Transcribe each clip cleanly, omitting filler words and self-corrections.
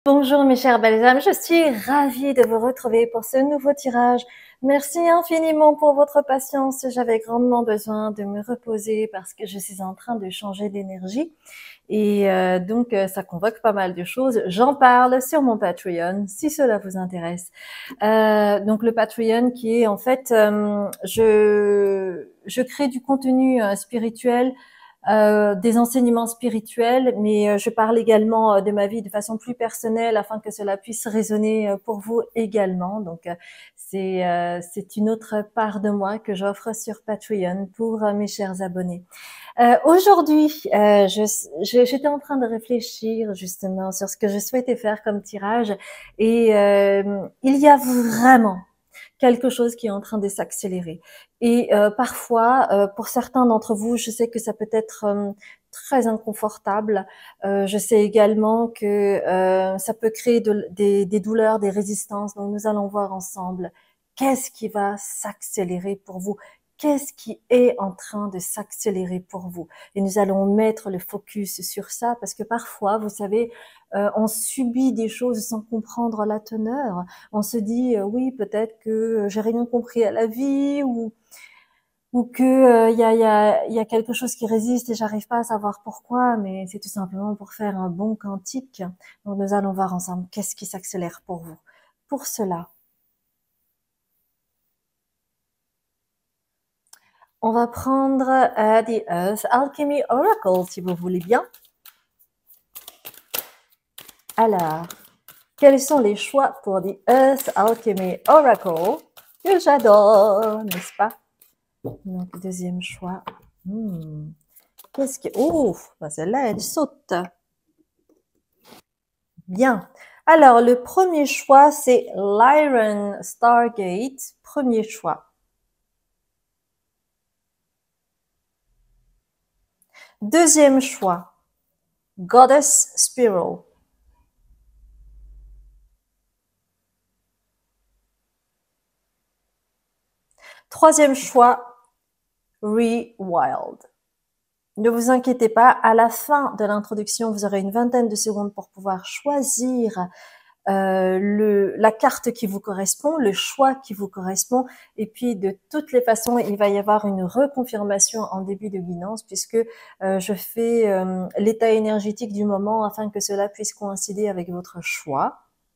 Bonjour mes chères belles âmes, je suis ravie de vous retrouver pour ce nouveau tirage. Merci infiniment pour votre patience. J'avais grandement besoin de me reposer parce que je suis en train de changer d'énergie et donc ça convoque pas mal de choses. J'en parle sur mon Patreon si cela vous intéresse. Donc le Patreon qui est en fait, je crée du contenu spirituel, des enseignements spirituels, mais je parle également de ma vie de façon plus personnelle afin que cela puisse résonner pour vous également. Donc c'est une autre part de moi que j'offre sur Patreon pour mes chers abonnés. Aujourd'hui, j'étais en train de réfléchir justement sur ce que je souhaitais faire comme tirage et il y a vraiment quelque chose qui est en train de s'accélérer. Et parfois, pour certains d'entre vous, je sais que ça peut être très inconfortable. Je sais également que ça peut créer des douleurs, des résistances. Donc nous allons voir ensemble qu'est-ce qui va s'accélérer pour vous. Qu'est-ce qui est en train de s'accélérer pour vous? Et nous allons mettre le focus sur ça parce que parfois, vous savez, on subit des choses sans comprendre la teneur. On se dit oui, peut-être que j'ai rien compris à la vie ou que y a quelque chose qui résiste et j'arrive pas à savoir pourquoi, mais c'est tout simplement pour faire un bon quantique. Donc nous allons voir ensemble qu'est-ce qui s'accélère pour vous. Pour cela, on va prendre The Earth Alchemy Oracle, si vous voulez bien. Alors, quels sont les choix pour The Earth Alchemy Oracle que j'adore, n'est-ce pas? Donc, deuxième choix. Qu'est-ce que... Oh, celle-là, elle saute. Bien. Alors, le premier choix, c'est Lyran Stargate. Premier choix. Deuxième choix, Goddess Spiral. Troisième choix, Rewild. Ne vous inquiétez pas, à la fin de l'introduction, vous aurez une vingtaine de secondes pour pouvoir choisir la carte qui vous correspond, le choix qui vous correspond, et puis de toutes les façons, il va y avoir une reconfirmation en début de guidance puisque je fais l'état énergétique du moment afin que cela puisse coïncider avec votre choix.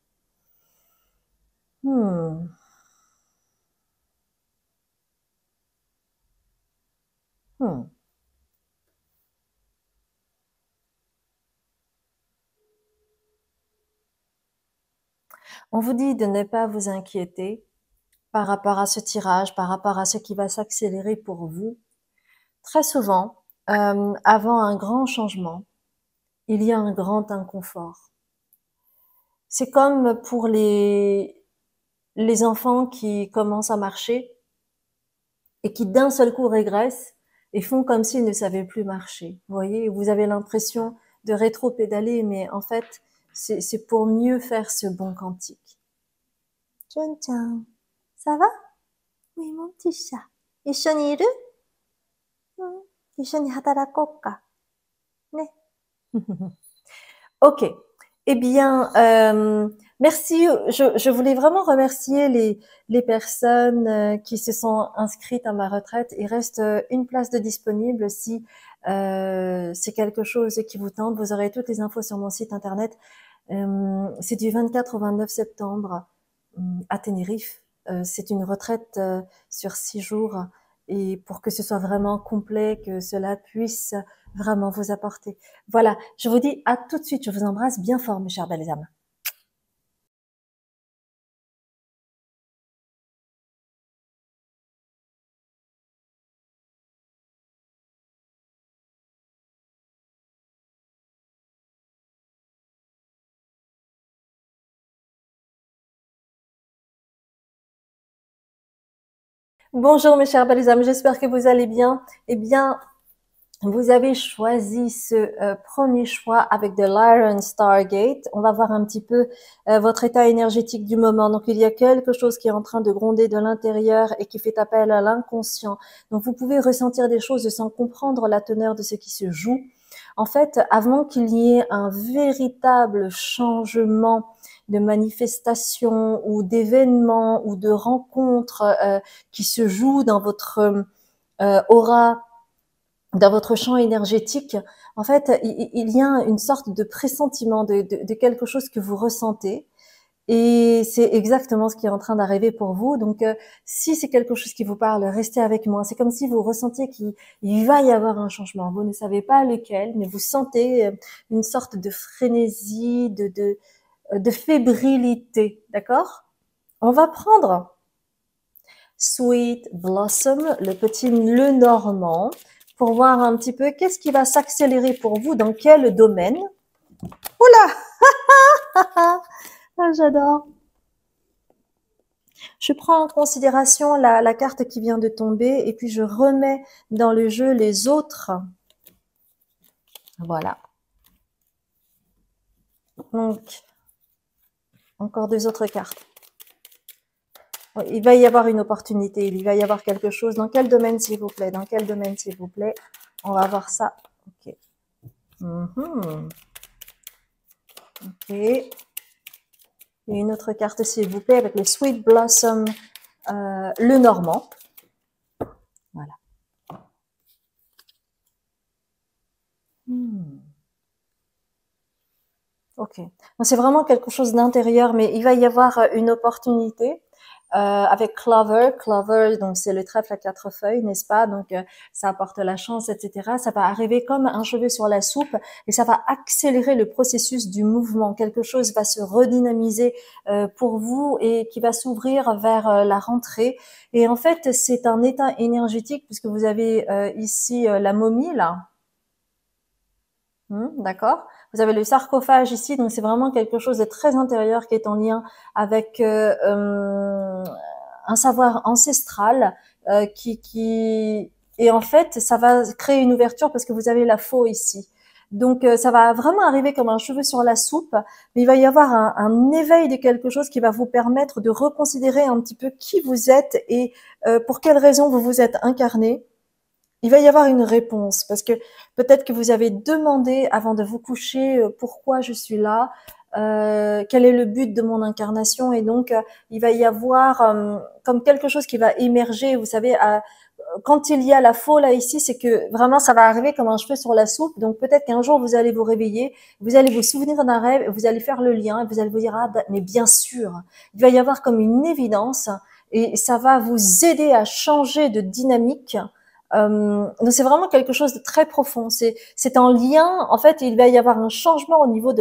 On vous dit de ne pas vous inquiéter par rapport à ce tirage, par rapport à ce qui va s'accélérer pour vous. Très souvent, avant un grand changement, il y a un grand inconfort. C'est comme pour les enfants qui commencent à marcher et qui d'un seul coup régressent et font comme s'ils ne savaient plus marcher. Vous voyez, vous avez l'impression de rétro-pédaler, mais en fait, c'est pour mieux faire ce bon quantique. John-chan, ça va? Oui, mon petit chat. 一緒にいる？一緒に働こうか。ね。Ok. Eh bien, merci. Je voulais vraiment remercier les personnes qui se sont inscrites à ma retraite. Il reste une place de disponible si c'est quelque chose qui vous tente. Vous aurez toutes les infos sur mon site internet. C'est du 24 au 29 septembre à Tenerife. C'est une retraite sur 6 jours. Et pour que ce soit vraiment complet, que cela puisse vraiment vous apporter. Voilà, je vous dis à tout de suite. Je vous embrasse bien fort, mes chères belles âmes. Bonjour mes chères belles âmes, j'espère que vous allez bien. Eh bien, vous avez choisi ce premier choix avec The Lyran Stargate. On va voir un petit peu votre état énergétique du moment. Donc, il y a quelque chose qui est en train de gronder de l'intérieur et qui fait appel à l'inconscient. Donc, vous pouvez ressentir des choses sans comprendre la teneur de ce qui se joue. En fait, avant qu'il y ait un véritable changement de manifestation ou d'événements ou de rencontres qui se jouent dans votre aura, dans votre champ énergétique, en fait, il y a une sorte de pressentiment de quelque chose que vous ressentez. Et c'est exactement ce qui est en train d'arriver pour vous. Donc, si c'est quelque chose qui vous parle, restez avec moi. C'est comme si vous ressentiez qu'il va y avoir un changement. Vous ne savez pas lequel, mais vous sentez une sorte de frénésie, de fébrilité. D'accord? On va prendre Sweet Blossom, le petit nœud normand, pour voir un petit peu qu'est-ce qui va s'accélérer pour vous, dans quel domaine. Oula! Ah, j'adore. Je prends en considération la carte qui vient de tomber et puis je remets dans le jeu les autres. Voilà. Donc, encore deux autres cartes. Il va y avoir une opportunité, il va y avoir quelque chose. Dans quel domaine, s'il vous plaît? Dans quel domaine, s'il vous plaît? On va voir ça. Ok. Ok. Et une autre carte, s'il vous plaît, avec le Sweet Blossom, le Normand. Voilà. Ok. C'est vraiment quelque chose d'intérieur, mais il va y avoir une opportunité avec Clover. Clover, donc c'est le trèfle à 4 feuilles, n'est-ce pas? Donc ça apporte la chance, etc. Ça va arriver comme un cheveu sur la soupe et ça va accélérer le processus du mouvement. Quelque chose va se redynamiser pour vous et qui va s'ouvrir vers la rentrée. Et en fait, c'est un état énergétique puisque vous avez ici la momie là. D'accord. Vous avez le sarcophage ici, donc c'est vraiment quelque chose de très intérieur qui est en lien avec un savoir ancestral et en fait ça va créer une ouverture parce que vous avez la faux ici. Donc ça va vraiment arriver comme un cheveu sur la soupe, mais il va y avoir un éveil de quelque chose qui va vous permettre de reconsidérer un petit peu qui vous êtes et pour quelles raisons vous vous êtes incarné. Il va y avoir une réponse parce que peut-être que vous avez demandé avant de vous coucher pourquoi je suis là, quel est le but de mon incarnation et donc il va y avoir comme quelque chose qui va émerger. Vous savez, quand il y a la faux là ici, c'est que vraiment ça va arriver comme un cheveu sur la soupe. Donc peut-être qu'un jour vous allez vous réveiller, vous allez vous souvenir d'un rêve, vous allez faire le lien et vous allez vous dire ah mais bien sûr. Il va y avoir comme une évidence et ça va vous aider à changer de dynamique. Donc c'est vraiment quelque chose de très profond. C'est en lien. En fait, il va y avoir un changement au niveau de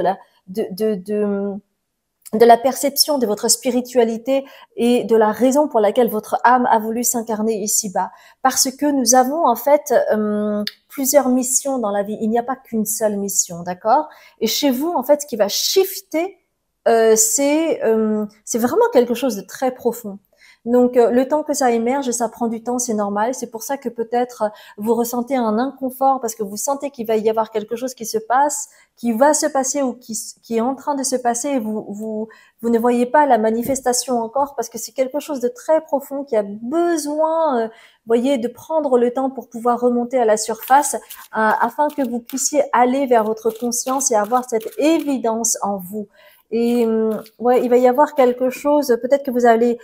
la perception de votre spiritualité et de la raison pour laquelle votre âme a voulu s'incarner ici-bas. Parce que nous avons en fait plusieurs missions dans la vie. Il n'y a pas qu'une seule mission, d'accord? Et chez vous, en fait, ce qui va shifter, c'est vraiment quelque chose de très profond. Donc, le temps que ça émerge, ça prend du temps, c'est normal. C'est pour ça que peut-être vous ressentez un inconfort parce que vous sentez qu'il va y avoir quelque chose qui se passe, qui va se passer ou qui est en train de se passer et vous ne voyez pas la manifestation encore parce que c'est quelque chose de très profond qui a besoin, voyez, de prendre le temps pour pouvoir remonter à la surface afin que vous puissiez aller vers votre conscience et avoir cette évidence en vous. Et ouais, il va y avoir quelque chose, peut-être que vous allez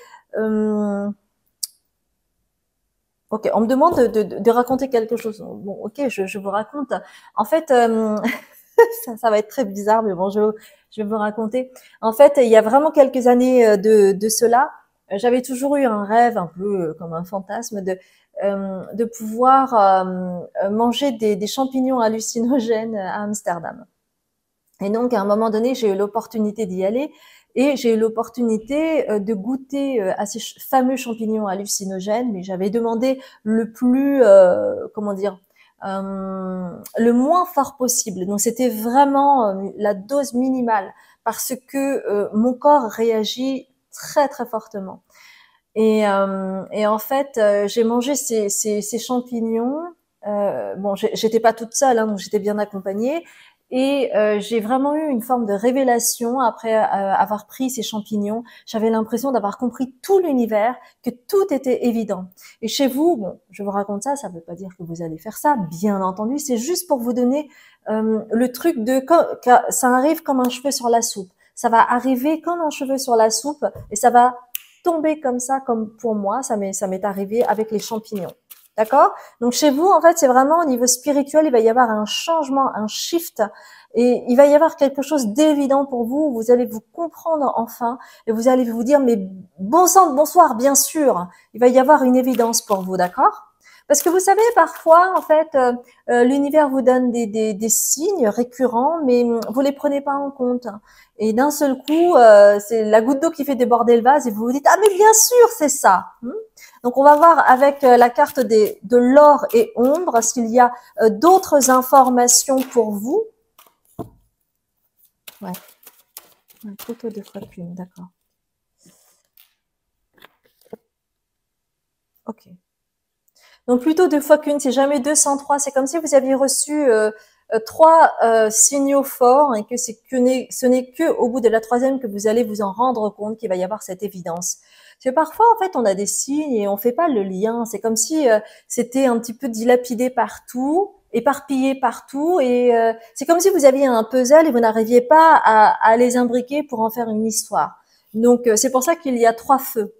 ok, on me demande de raconter quelque chose. Bon, ok, je vous raconte. En fait, ça va être très bizarre, mais bon, je vais vous raconter. En fait, il y a vraiment quelques années de cela, j'avais toujours eu un rêve, un peu comme un fantasme, de pouvoir manger des champignons hallucinogènes à Amsterdam. Et donc, à un moment donné, j'ai eu l'opportunité d'y aller et j'ai eu l'opportunité de goûter à ces fameux champignons hallucinogènes. Mais j'avais demandé le plus, comment dire, le moins fort possible. Donc, c'était vraiment la dose minimale parce que mon corps réagit très, très fortement. Et en fait, j'ai mangé ces champignons. Bon, j'étais pas toute seule, hein, donc j'étais bien accompagnée. Et j'ai vraiment eu une forme de révélation après avoir pris ces champignons. J'avais l'impression d'avoir compris tout l'univers, que tout était évident. Et chez vous, bon, je vous raconte ça, ça ne veut pas dire que vous allez faire ça, bien entendu, c'est juste pour vous donner le truc de que ça arrive comme un cheveu sur la soupe. Ça va arriver comme un cheveu sur la soupe et ça va tomber comme ça, comme pour moi, ça m'est arrivé avec les champignons. D'accord? Donc chez vous, en fait, c'est vraiment au niveau spirituel, il va y avoir un changement, un shift, et il va y avoir quelque chose d'évident pour vous. Vous allez vous comprendre enfin, et vous allez vous dire, mais bon sang, bonsoir, bien sûr. Il va y avoir une évidence pour vous, d'accord? Parce que vous savez, parfois, en fait, l'univers vous donne des signes récurrents, mais vous les prenez pas en compte. Et d'un seul coup, c'est la goutte d'eau qui fait déborder le vase, et vous vous dites, ah mais bien sûr, c'est ça. Donc, on va voir avec la carte de l'or et ombre s'il y a d'autres informations pour vous. Ouais, plutôt deux fois qu'une, d'accord. Ok. Donc, plutôt deux fois qu'une, c'est jamais 203. C'est comme si vous aviez reçu trois signaux forts et que ce n'est que au bout de la troisième que vous allez vous en rendre compte qu'il va y avoir cette évidence. Parce que parfois, en fait, on a des signes et on fait pas le lien. C'est comme si c'était un petit peu dilapidé partout, éparpillé partout, et c'est comme si vous aviez un puzzle et vous n'arriviez pas à les imbriquer pour en faire une histoire. Donc, c'est pour ça qu'il y a trois feux.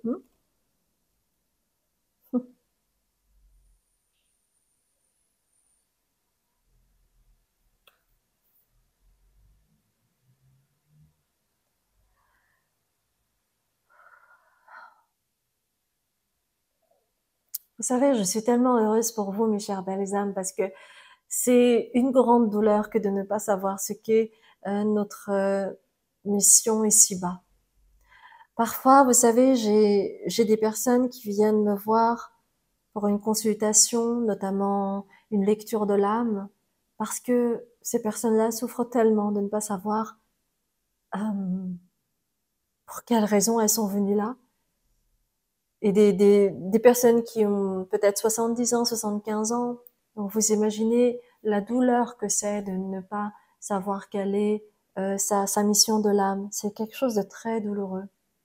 Vous savez, je suis tellement heureuse pour vous, mes chères belles âmes, parce que c'est une grande douleur que de ne pas savoir ce qu'est notre mission ici-bas. Parfois, vous savez, j'ai des personnes qui viennent me voir pour une consultation, notamment une lecture de l'âme, parce que ces personnes-là souffrent tellement de ne pas savoir euh, pour quelles raisons elles sont venues là. Et des personnes qui ont peut-être 70 ans, 75 ans. Donc vous imaginez la douleur que c'est de ne pas savoir quelle est sa mission de l'âme. C'est quelque chose de très douloureux.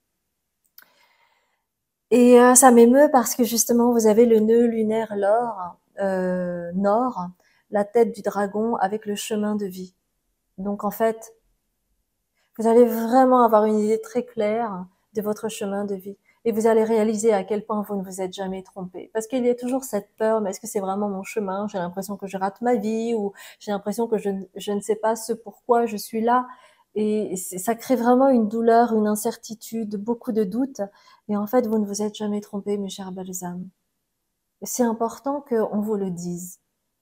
Et ça m'émeut parce que justement vous avez le nœud lunaire nord, la tête du dragon avec le chemin de vie. Donc en fait, vous allez vraiment avoir une idée très claire de votre chemin de vie. Et vous allez réaliser à quel point vous ne vous êtes jamais trompé. Parce qu'il y a toujours cette peur, mais est-ce que c'est vraiment mon chemin? J'ai l'impression que je rate ma vie, ou j'ai l'impression que je ne sais pas ce pourquoi je suis là. Et ça crée vraiment une douleur, une incertitude, beaucoup de doutes. Et en fait, vous ne vous êtes jamais trompé, mes chers belles âmes. C'est important qu'on vous le dise.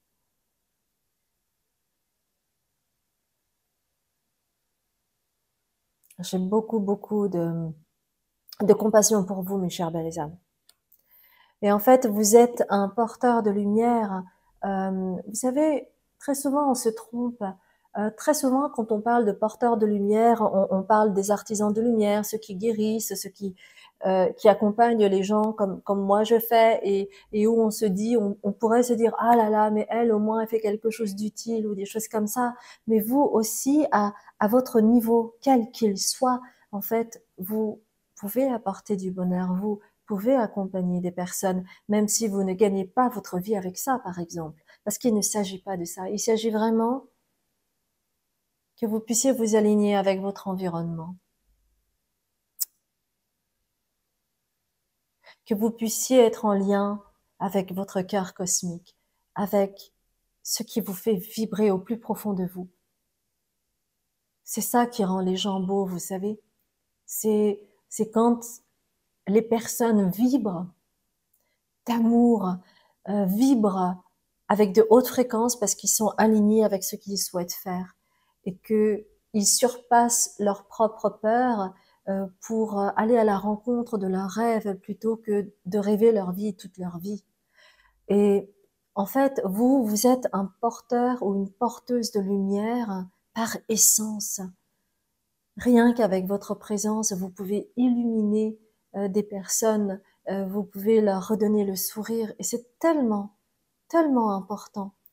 J'ai beaucoup, beaucoup de compassion pour vous, mes chers belles âmes. Et en fait, vous êtes un porteur de lumière. Vous savez, très souvent, on se trompe. Très souvent, quand on parle de porteurs de lumière, on parle des artisans de lumière, ceux qui guérissent, ceux qui accompagnent les gens comme moi je fais, et où on se dit, on pourrait se dire, ah là là, mais elle au moins elle fait quelque chose d'utile ou des choses comme ça. Mais vous aussi, à votre niveau, quel qu'il soit, en fait, vous pouvez apporter du bonheur. Vous pouvez accompagner des personnes, même si vous ne gagnez pas votre vie avec ça, par exemple. Parce qu'il ne s'agit pas de ça. Il s'agit vraiment que vous puissiez vous aligner avec votre environnement, que vous puissiez être en lien avec votre cœur cosmique, avec ce qui vous fait vibrer au plus profond de vous. C'est ça qui rend les gens beaux, vous savez. C'est quand les personnes vibrent d'amour, vibrent avec de hautes fréquences parce qu'ils sont alignés avec ce qu'ils souhaitent faire, et qu'ils surpassent leurs propres peurs pour aller à la rencontre de leurs rêves plutôt que de rêver leur vie toute leur vie. Et en fait, vous êtes un porteur ou une porteuse de lumière par essence. Rien qu'avec votre présence, vous pouvez illuminer des personnes, vous pouvez leur redonner le sourire, et c'est tellement, tellement important.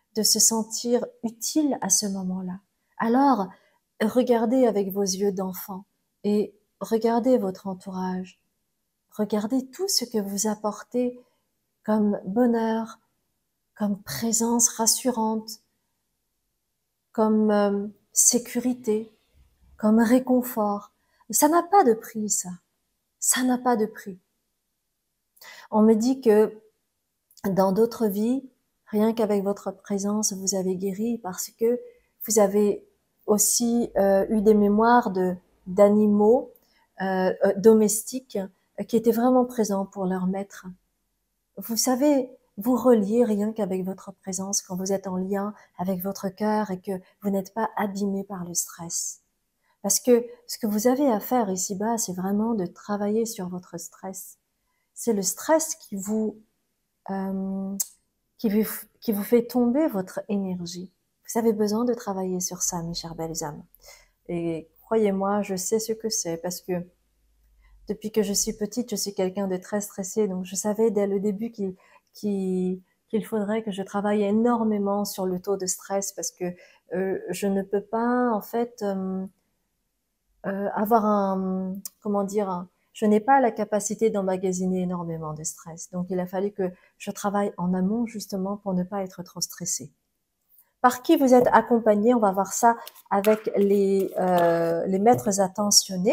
de se sentir utile à ce moment-là. Alors, regardez avec vos yeux d'enfant et regardez votre entourage. Regardez tout ce que vous apportez comme bonheur, comme présence rassurante, comme sécurité, comme réconfort. Et ça n'a pas de prix, ça. Ça n'a pas de prix. On me dit que dans d'autres vies, rien qu'avec votre présence, vous avez guéri parce que vous avez aussi eu des mémoires d'animaux domestiques qui étaient vraiment présents pour leur maître. Vous savez vous relier rien qu'avec votre présence quand vous êtes en lien avec votre cœur et que vous n'êtes pas abîmé par le stress. Parce que ce que vous avez à faire ici-bas, c'est vraiment de travailler sur votre stress. C'est le stress euh, qui vous fait tomber votre énergie. Vous avez besoin de travailler sur ça, mes chères belles âmes. Et croyez-moi, je sais ce que c'est parce que depuis que je suis petite, je suis quelqu'un de très stressé. Donc, je savais dès le début qu'il faudrait que je travaille énormément sur le taux de stress parce que je ne peux pas, en fait, avoir comment dire, je n'ai pas la capacité d'emmagasiner énormément de stress. Donc, il a fallu que je travaille en amont justement pour ne pas être trop stressée. Par qui vous êtes accompagné? On va voir ça avec les maîtres attentionnés.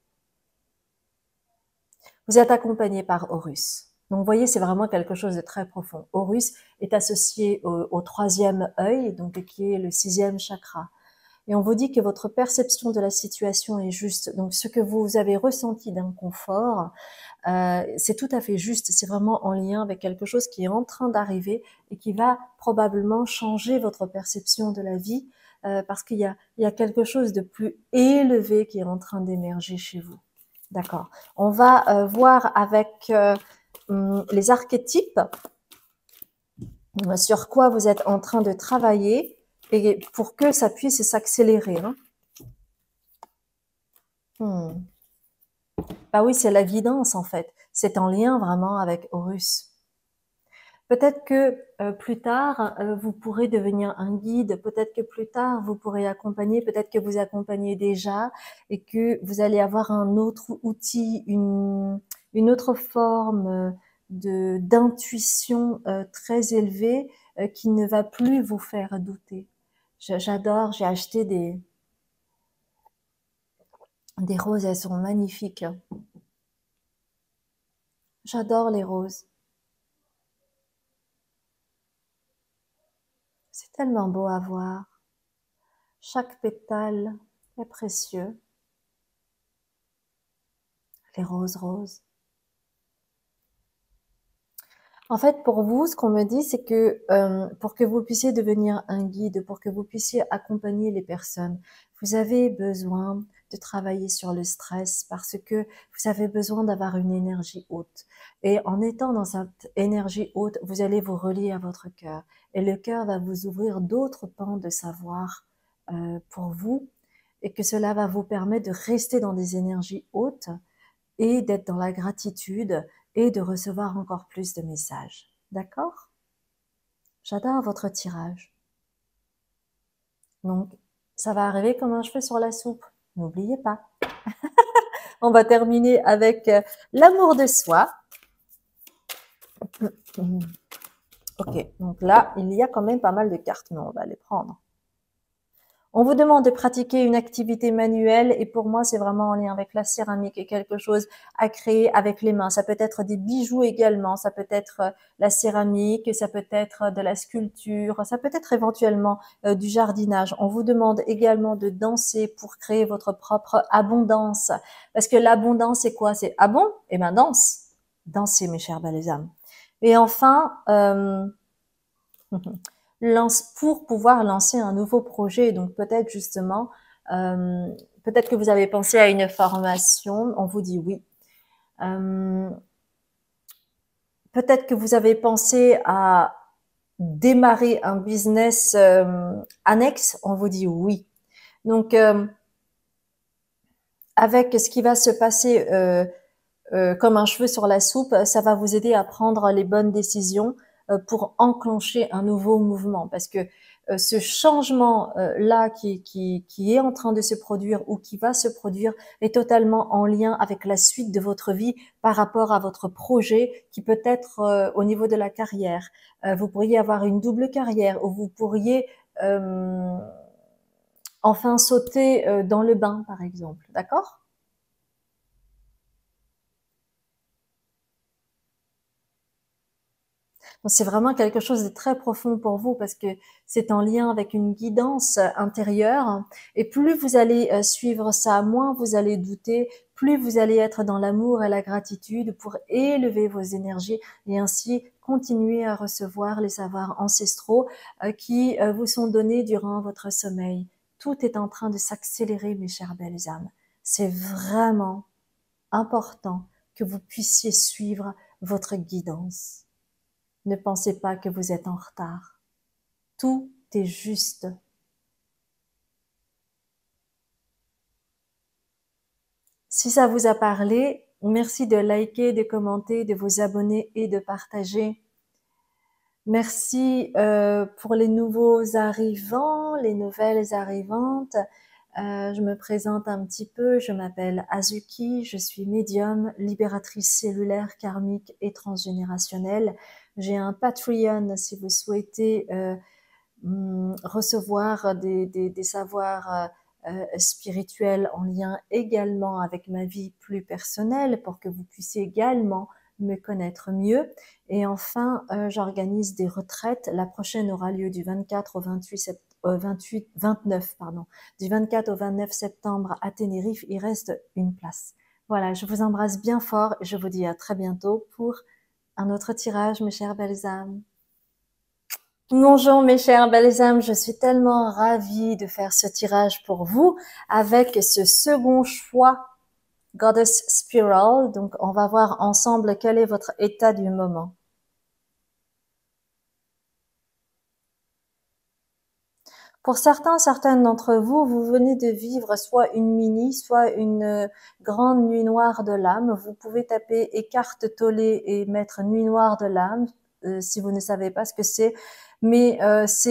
Vous êtes accompagné par Horus. Donc, vous voyez, c'est vraiment quelque chose de très profond. Horus est associé au troisième œil, donc qui est le sixième chakra. Et on vous dit que votre perception de la situation est juste. Donc, ce que vous avez ressenti d'inconfort, c'est tout à fait juste. C'est vraiment en lien avec quelque chose qui est en train d'arriver et qui va probablement changer votre perception de la vie parce qu'il y a quelque chose de plus élevé qui est en train d'émerger chez vous. D'accord. On va voir avec les archétypes sur quoi vous êtes en train de travailler et pour que ça puisse s'accélérer. Hein. Bah oui, c'est la guidance en fait. C'est en lien vraiment avec Horus. Peut-être que plus tard, vous pourrez devenir un guide. Peut-être que plus tard, vous pourrez accompagner. Peut-être que vous accompagnez déjà et que vous allez avoir un autre outil, une autre forme d'intuition très élevée qui ne va plus vous faire douter. J'adore, j'ai acheté des roses, elles sont magnifiques. J'adore les roses. C'est tellement beau à voir. Chaque pétale est précieux. Les roses roses. En fait, pour vous, ce qu'on me dit, c'est que pour que vous puissiez devenir un guide, pour que vous puissiez accompagner les personnes, vous avez besoin de travailler sur le stress parce que vous avez besoin d'avoir une énergie haute. Et en étant dans cette énergie haute, vous allez vous relier à votre cœur. Et le cœur va vous ouvrir d'autres pans de savoir pour vous et que cela va vous permettre de rester dans des énergies hautes et d'être dans la gratitude et de recevoir encore plus de messages. D'accord? J'adore votre tirage. Donc, ça va arriver comme un cheveu sur la soupe. N'oubliez pas. On va terminer avec l'amour de soi. Ok, donc là, il y a quand même pas mal de cartes, mais on va les prendre. On vous demande de pratiquer une activité manuelle et pour moi, c'est vraiment en lien avec la céramique et quelque chose à créer avec les mains. Ça peut être des bijoux également, ça peut être la céramique, ça peut être de la sculpture, ça peut être éventuellement du jardinage. On vous demande également de danser pour créer votre propre abondance. Parce que l'abondance, c'est quoi? C'est « ah bon? Eh ben danse !» Dansez, mes chères belles âmes. Et enfin... pour pouvoir lancer un nouveau projet. Donc peut-être justement, peut-être que vous avez pensé à une formation, on vous dit oui. Peut-être que vous avez pensé à démarrer un business annexe, on vous dit oui. Donc avec ce qui va se passer comme un cheveu sur la soupe, ça va vous aider à prendre les bonnes décisions pour enclencher un nouveau mouvement. Parce que ce changement là qui est en train de se produire ou qui va se produire est totalement en lien avec la suite de votre vie par rapport à votre projet qui peut être au niveau de la carrière. Vous pourriez avoir une double carrière ou vous pourriez enfin sauter dans le bain, par exemple. D'accord? C'est vraiment quelque chose de très profond pour vous parce que c'est en lien avec une guidance intérieure. Et plus vous allez suivre ça, moins vous allez douter, plus vous allez être dans l'amour et la gratitude pour élever vos énergies et ainsi continuer à recevoir les savoirs ancestraux qui vous sont donnés durant votre sommeil. Tout est en train de s'accélérer, mes chères belles âmes. C'est vraiment important que vous puissiez suivre votre guidance. Ne pensez pas que vous êtes en retard. Tout est juste. Si ça vous a parlé, merci de liker, de commenter, de vous abonner et de partager. Merci pour les nouveaux arrivants, les nouvelles arrivantes. Je me présente un petit peu, je m'appelle Azuki, je suis médium, libératrice cellulaire, karmique et transgénérationnelle. J'ai un Patreon si vous souhaitez recevoir des savoirs spirituels en lien également avec ma vie plus personnelle pour que vous puissiez également me connaître mieux. Et enfin, j'organise des retraites. La prochaine aura lieu du 24 au 29, pardon, du 24 au 29 septembre à Tenerife. Il reste une place. Voilà, je vous embrasse bien fort et je vous dis à très bientôt pour un autre tirage, mes chères belles âmes. Bonjour mes chères belles âmes, je suis tellement ravie de faire ce tirage pour vous avec ce second choix Goddess Spiral. Donc on va voir ensemble quel est votre état du moment. Pour certaines d'entre vous, vous venez de vivre soit une mini, soit une grande nuit noire de l'âme. Vous pouvez taper écarte tollé et mettre nuit noire de l'âme si vous ne savez pas ce que c'est. Mais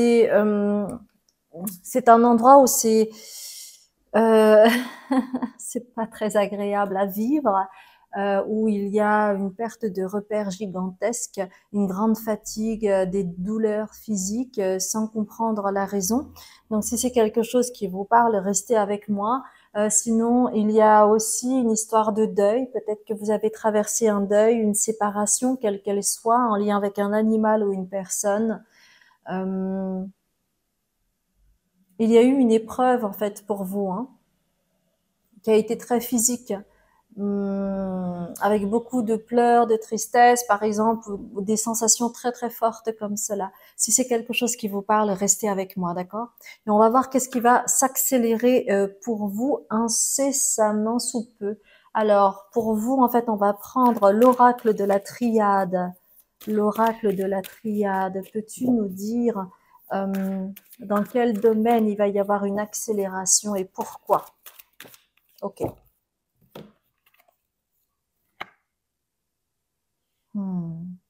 c'est un endroit où euh, c'est pas très agréable à vivre, où il y a une perte de repères gigantesque, une grande fatigue, des douleurs physiques sans comprendre la raison. Donc si c'est quelque chose qui vous parle, restez avec moi. Sinon, il y a aussi une histoire de deuil. Peut-être que vous avez traversé un deuil, une séparation, quelle qu'elle soit, en lien avec un animal ou une personne. Euh, il y a eu une épreuve en fait pour vous, hein, qui a été très physique, avec beaucoup de pleurs, de tristesse, par exemple, ou des sensations très très fortes comme cela. Si c'est quelque chose qui vous parle, restez avec moi, d'accord? Et on va voir qu'est-ce qui va s'accélérer pour vous incessamment sous peu. Alors, pour vous, en fait, on va prendre l'oracle de la triade. L'oracle de la triade. Peux-tu nous dire dans quel domaine il va y avoir une accélération et pourquoi? Ok. Hmm.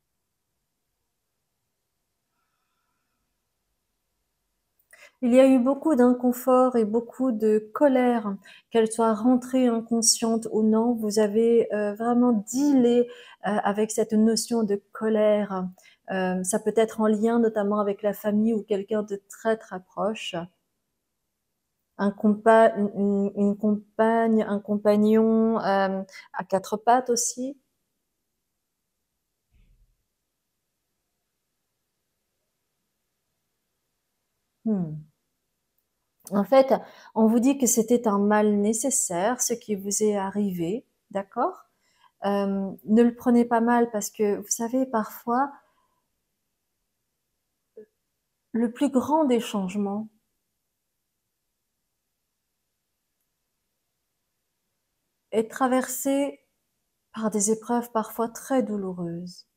Il y a eu beaucoup d'inconfort et beaucoup de colère, qu'elle soit rentrée inconsciente ou non. Vous avez vraiment dealé avec cette notion de colère. Ça peut être en lien notamment avec la famille ou quelqu'un de très très proche. Une compagne, un compagnon à quatre pattes aussi. Hmm. En fait, on vous dit que c'était un mal nécessaire, ce qui vous est arrivé, d'accord? Ne le prenez pas mal parce que, vous savez, parfois, le plus grand des changements est traversé par des épreuves parfois très douloureuses.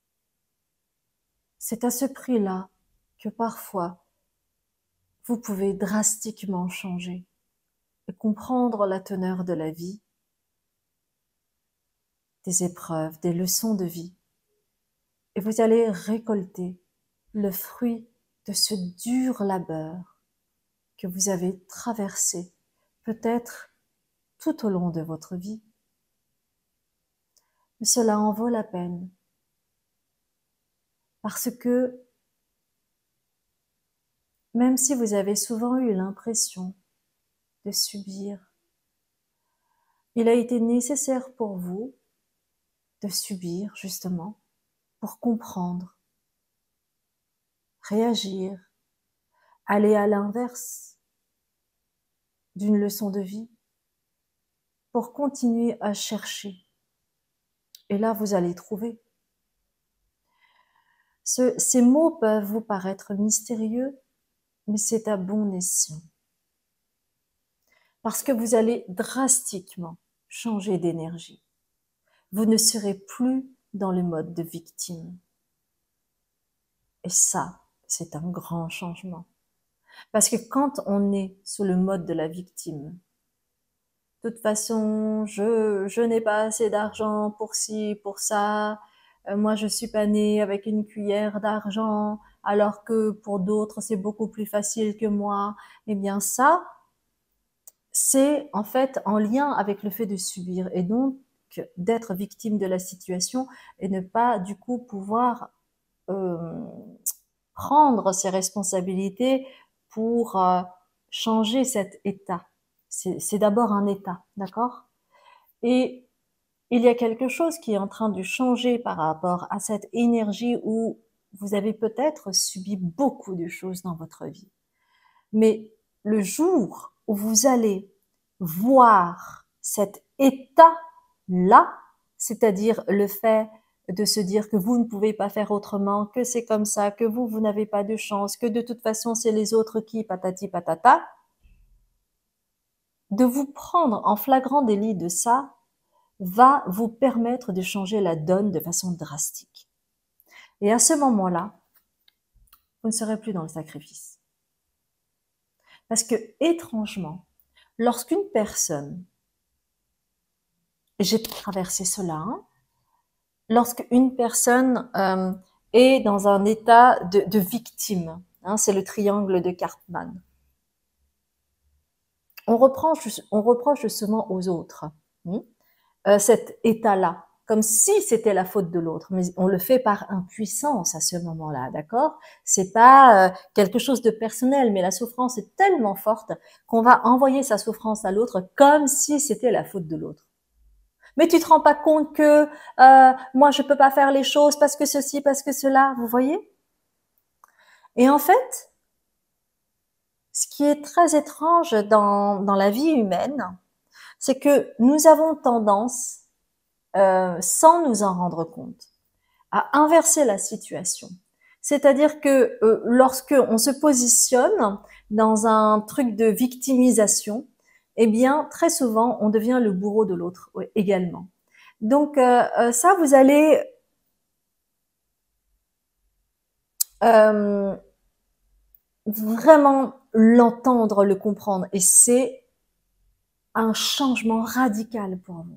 C'est à ce prix-là que parfois, vous pouvez drastiquement changer et comprendre la teneur de la vie, des épreuves, des leçons de vie. et vous allez récolter le fruit de ce dur labeur que vous avez traversé, peut-être tout au long de votre vie. Mais cela en vaut la peine, parce que même si vous avez souvent eu l'impression de subir, il a été nécessaire pour vous de subir, justement, pour comprendre, réagir, aller à l'inverse d'une leçon de vie, pour continuer à chercher. Et là, vous allez trouver. Ces mots peuvent vous paraître mystérieux, mais c'est à bon escient. Parce que vous allez drastiquement changer d'énergie. Vous ne serez plus dans le mode de victime. Et ça, c'est un grand changement. Parce que quand on est sous le mode de la victime, de toute façon, je n'ai pas assez d'argent pour ci, pour ça, moi je suis pas née avec une cuillère d'argent, alors que pour d'autres c'est beaucoup plus facile que moi. Eh bien ça, c'est en fait en lien avec le fait de subir et donc d'être victime de la situation et ne pas du coup pouvoir euh, prendre ses responsabilités pour changer cet état. C'est d'abord un état, d'accord? Et il y a quelque chose qui est en train de changer par rapport à cette énergie où vous avez peut-être subi beaucoup de choses dans votre vie. Mais le jour où vous allez voir cet état-là, c'est-à-dire le fait de se dire que vous ne pouvez pas faire autrement, que c'est comme ça, que vous n'avez pas de chance, que de toute façon c'est les autres qui, patati patata, de vous prendre en flagrant délit de ça va vous permettre de changer la donne de façon drastique. Et à ce moment-là, vous ne serez plus dans le sacrifice. Parce que, étrangement, lorsqu'une personne, et j'ai traversé cela, hein, lorsqu'une personne est dans un état de victime, hein, c'est le triangle de Cartman, on reproche souvent aux autres cet état-là, comme si c'était la faute de l'autre, mais on le fait par impuissance à ce moment-là, d'accord? C'est pas quelque chose de personnel, mais la souffrance est tellement forte qu'on va envoyer sa souffrance à l'autre comme si c'était la faute de l'autre. Mais tu te rends pas compte que moi je peux pas faire les choses parce que ceci, parce que cela, vous voyez? Et en fait, ce qui est très étrange dans la vie humaine, c'est que nous avons tendance, sans nous en rendre compte, à inverser la situation. C'est-à-dire que lorsque on se positionne dans un truc de victimisation, eh bien, très souvent, on devient le bourreau de l'autre également. Donc ça, vous allez vraiment l'entendre, le comprendre, et c'est un changement radical pour vous.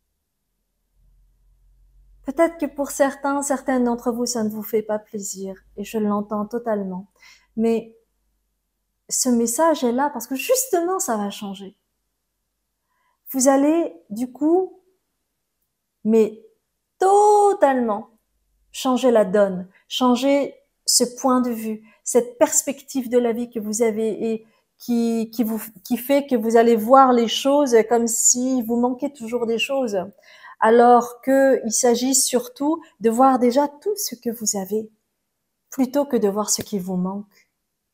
Peut-être que pour certaines d'entre vous, ça ne vous fait pas plaisir, et je l'entends totalement. Mais ce message est là parce que justement, ça va changer. Vous allez, du coup, mais totalement changer la donne, changer ce point de vue, cette perspective de la vie que vous avez et qui fait que vous allez voir les choses comme si vous manquez toujours des choses. Alors qu'il s'agit surtout de voir déjà tout ce que vous avez, plutôt que de voir ce qui vous manque.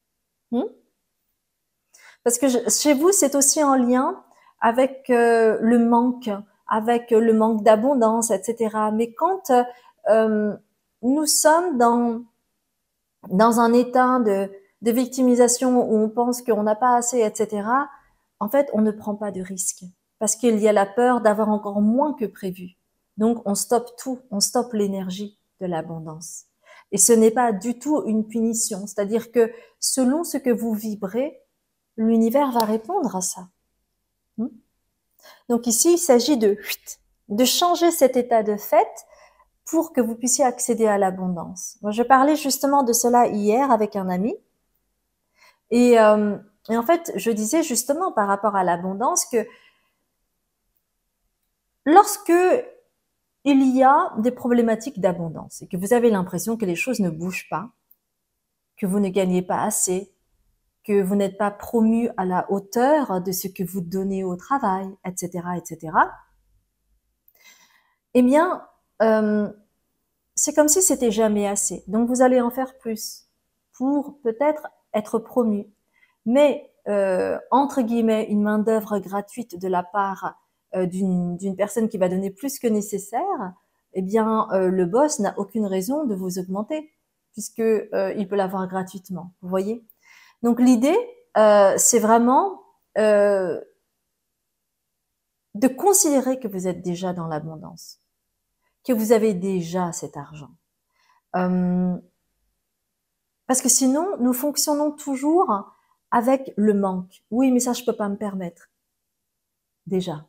Parce que chez vous, c'est aussi en lien avec le manque d'abondance, etc. Mais quand nous sommes dans un état de victimisation où on pense qu'on n'a pas assez, etc., en fait, on ne prend pas de risque parce qu'il y a la peur d'avoir encore moins que prévu. Donc, on stoppe tout, on stoppe l'énergie de l'abondance. Et ce n'est pas du tout une punition, c'est-à-dire que selon ce que vous vibrez, l'univers va répondre à ça. Donc ici, il s'agit de changer cet état de fait pour que vous puissiez accéder à l'abondance. Moi, je parlais justement de cela hier avec un ami. Et en fait, je disais justement par rapport à l'abondance que lorsque il y a des problématiques d'abondance et que vous avez l'impression que les choses ne bougent pas, que vous ne gagnez pas assez, que vous n'êtes pas promu à la hauteur de ce que vous donnez au travail, etc., etc., eh bien, c'est comme si c'était jamais assez. Donc, vous allez en faire plus pour peut-être être promu. Mais, entre guillemets, une main-d'œuvre gratuite de la part d'une personne qui va donner plus que nécessaire, eh bien, le boss n'a aucune raison de vous augmenter puisque il peut l'avoir gratuitement. Vous voyez? Donc, l'idée, c'est vraiment de considérer que vous êtes déjà dans l'abondance, que vous avez déjà cet argent. Parce que sinon, nous fonctionnons toujours avec le manque. Oui, mais ça, je peux pas me permettre. Déjà.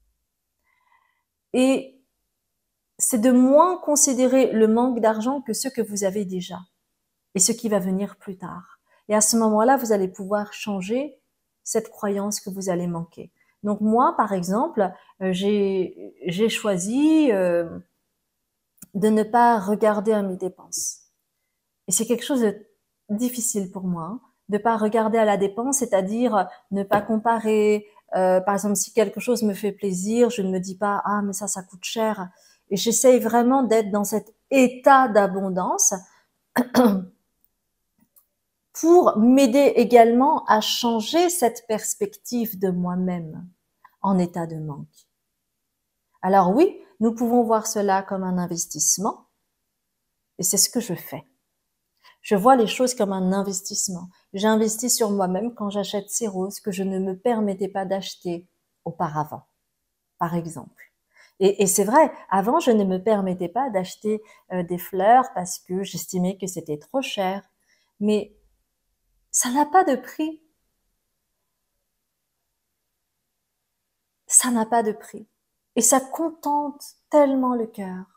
Et c'est de moins considérer le manque d'argent que ce que vous avez déjà et ce qui va venir plus tard. Et à ce moment-là, vous allez pouvoir changer cette croyance que vous allez manquer. Donc moi, par exemple, j'ai choisi de ne pas regarder à mes dépenses. Et c'est quelque chose de difficile pour moi, hein, de pas regarder à la dépense, c'est-à-dire ne pas comparer. Par exemple, si quelque chose me fait plaisir, je ne me dis pas ah mais ça coûte cher. Et j'essaye vraiment d'être dans cet état d'abondance pour m'aider également à changer cette perspective de moi-même en état de manque. Alors oui, nous pouvons voir cela comme un investissement, et c'est ce que je fais. Je vois les choses comme un investissement. J'investis sur moi-même quand j'achète ces roses que je ne me permettais pas d'acheter auparavant, par exemple. Et c'est vrai, avant, je ne me permettais pas d'acheter des fleurs parce que j'estimais que c'était trop cher. Mais ça n'a pas de prix. Ça n'a pas de prix. Et ça contente tellement le cœur.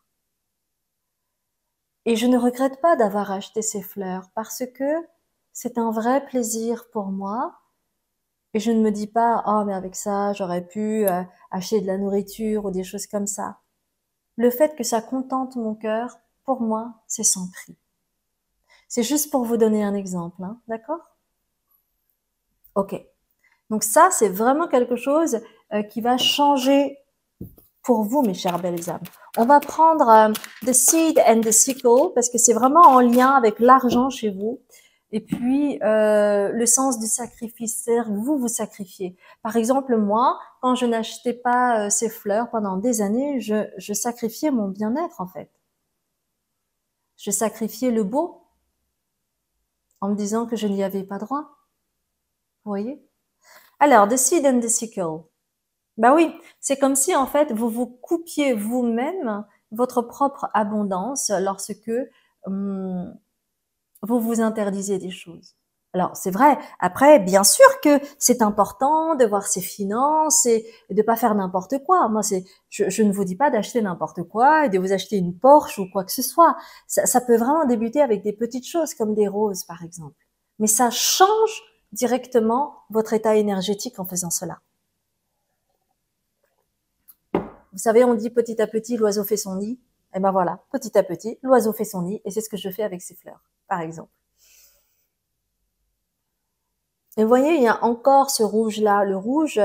Et je ne regrette pas d'avoir acheté ces fleurs parce que c'est un vrai plaisir pour moi. Et je ne me dis pas, oh, mais avec ça, j'aurais pu acheter de la nourriture ou des choses comme ça. Le fait que ça contente mon cœur, pour moi, c'est sans prix. C'est juste pour vous donner un exemple, hein, d'accord? Ok. Donc ça, c'est vraiment quelque chose qui va changer pour vous, mes chères belles âmes. On va prendre the seed and the sickle parce que c'est vraiment en lien avec l'argent chez vous. Et puis, le sens du sacrifice, c'est-à-dire que vous sacrifiez. Par exemple, moi, quand je n'achetais pas ces fleurs pendant des années, je sacrifiais mon bien-être, en fait. Je sacrifiais le beau en me disant que je n'y avais pas droit. Vous voyez? Alors, the seed and the sickle. Bah oui, c'est comme si, en fait, vous vous coupiez vous-même votre propre abondance lorsque hum, vous vous interdisez des choses. Alors, c'est vrai. Après, bien sûr que c'est important de voir ses finances et de pas faire n'importe quoi. Moi, je ne vous dis pas d'acheter n'importe quoi et de vous acheter une Porsche ou quoi que ce soit. Ça peut vraiment débuter avec des petites choses comme des roses, par exemple. Mais ça change directement votre état énergétique en faisant cela. Vous savez, on dit petit à petit, l'oiseau fait son nid. Et ben voilà, petit à petit, l'oiseau fait son nid et c'est ce que je fais avec ces fleurs, par exemple. Et vous voyez, il y a encore ce rouge-là. Le rouge,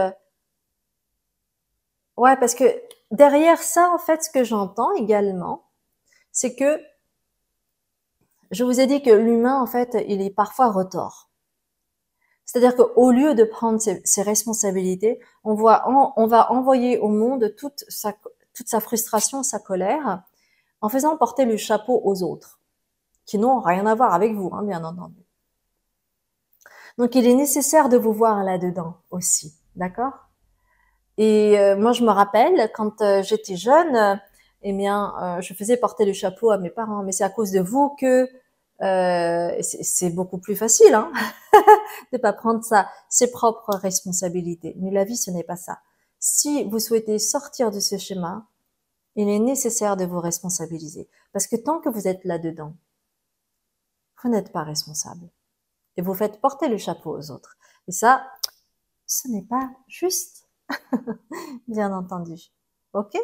ouais, parce que derrière ça, en fait, ce que j'entends également, c'est que je vous ai dit que l'humain, en fait, il est parfois retors. C'est-à-dire qu'au lieu de prendre ses responsabilités, on va envoyer au monde toute sa frustration, sa colère, en faisant porter le chapeau aux autres, qui n'ont rien à voir avec vous, hein, bien entendu. Donc, il est nécessaire de vous voir là-dedans aussi, d'accord? Et moi, je me rappelle, quand j'étais jeune, eh bien, je faisais porter le chapeau à mes parents, mais c'est à cause de vous que c'est beaucoup plus facile, hein, de pas prendre ses propres responsabilités. Mais la vie, ce n'est pas ça. Si vous souhaitez sortir de ce schéma, Il est nécessaire de vous responsabiliser. Parce que tant que vous êtes là-dedans, vous n'êtes pas responsable. Et vous faites porter le chapeau aux autres. Et ça, ce n'est pas juste. Bien entendu. Ok?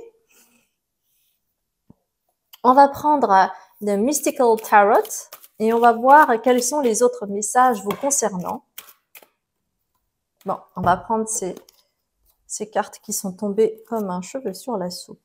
On va prendre le Mystical Tarot et on va voir quels sont les autres messages vous concernant. Bon, on va prendre ces cartes qui sont tombées comme un cheveu sur la soupe.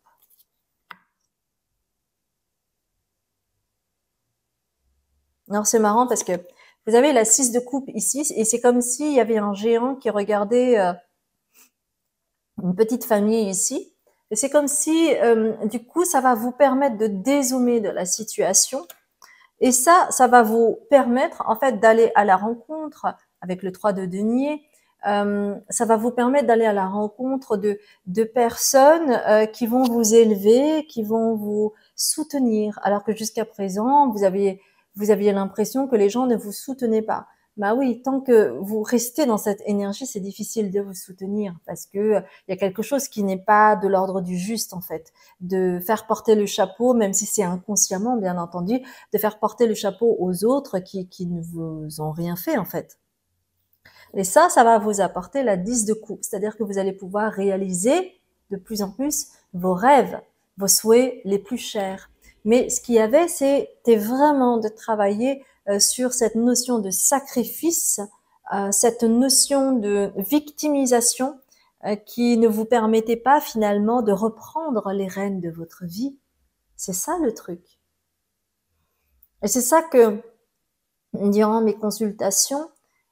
Alors c'est marrant parce que vous avez la 6 de coupe ici et c'est comme s'il y avait un géant qui regardait une petite famille ici. Et c'est comme si, du coup, ça va vous permettre de dézoomer de la situation. Et ça va vous permettre, en fait, d'aller à la rencontre avec le 3 de denier. Ça va vous permettre d'aller à la rencontre de personnes qui vont vous élever, qui vont vous soutenir. Alors que jusqu'à présent, vous aviez l'impression que les gens ne vous soutenaient pas. Bah oui, tant que vous restez dans cette énergie, c'est difficile de vous soutenir parce que il y a quelque chose qui n'est pas de l'ordre du juste en fait. De faire porter le chapeau, même si c'est inconsciemment bien entendu, de faire porter le chapeau aux autres qui ne vous ont rien fait en fait. Et ça va vous apporter la 10 de coupe, c'est-à-dire que vous allez pouvoir réaliser de plus en plus vos rêves, vos souhaits les plus chers. Mais ce qu'il y avait, c'était vraiment de travailler sur cette notion de sacrifice, cette notion de victimisation qui ne vous permettait pas finalement de reprendre les rênes de votre vie. C'est ça le truc. Et c'est ça que, durant mes consultations,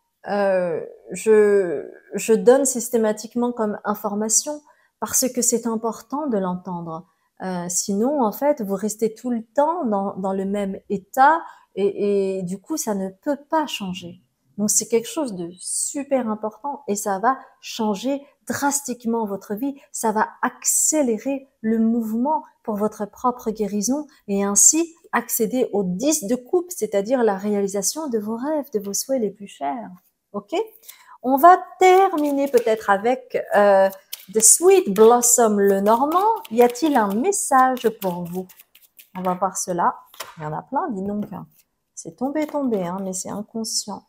je donne systématiquement comme information parce que c'est important de l'entendre. Sinon, en fait, vous restez tout le temps dans le même état et du coup, ça ne peut pas changer. Donc, c'est quelque chose de super important et ça va changer drastiquement votre vie. Ça va accélérer le mouvement pour votre propre guérison et ainsi accéder aux 10 de coupe, c'est-à-dire la réalisation de vos rêves, de vos souhaits les plus chers. Ok? On va terminer peut-être avec The Sweet Blossom le Normand. Y a-t-il un message pour vous? On va voir cela. Il y en a plein, dis donc. C'est tombé, hein, mais c'est inconscient.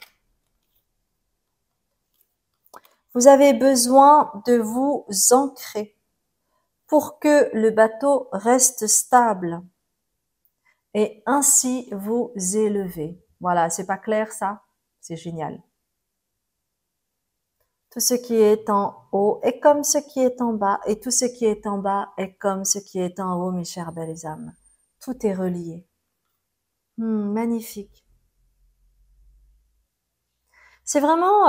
Vous avez besoin de vous ancrer pour que le bateau reste stable et ainsi vous élever. Voilà, c'est pas clair ça? C'est génial. Tout ce qui est en haut est comme ce qui est en bas, et tout ce qui est en bas est comme ce qui est en haut, mes chères belles âmes. Tout est relié. Magnifique. C'est vraiment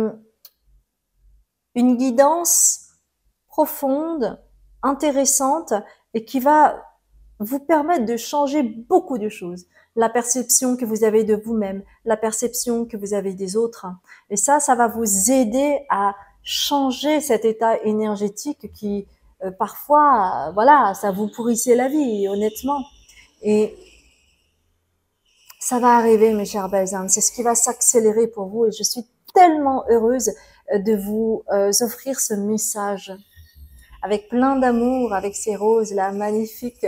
une guidance profonde, intéressante, et qui va vous permettre de changer beaucoup de choses. La perception que vous avez de vous-même, la perception que vous avez des autres. Et ça va vous aider à changer cet état énergétique qui, parfois, voilà, ça vous pourrissait la vie, honnêtement. Et ça va arriver, mes chères belles âmes. C'est ce qui va s'accélérer pour vous et je suis tellement heureuse de vous offrir ce message avec plein d'amour, avec ces roses là magnifiques.